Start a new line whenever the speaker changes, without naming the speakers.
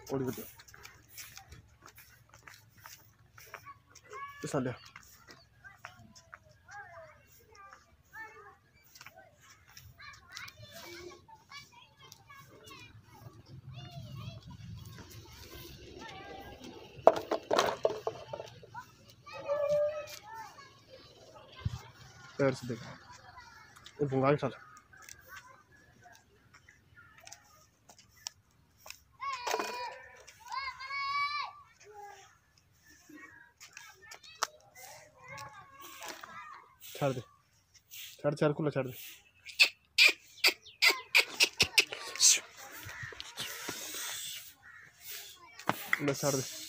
उड़ गया तो साले पैर से देखा ये भूंगा के साथ छाड़ दे छाड़ खुला छाड़ दे बस छाड़ दे।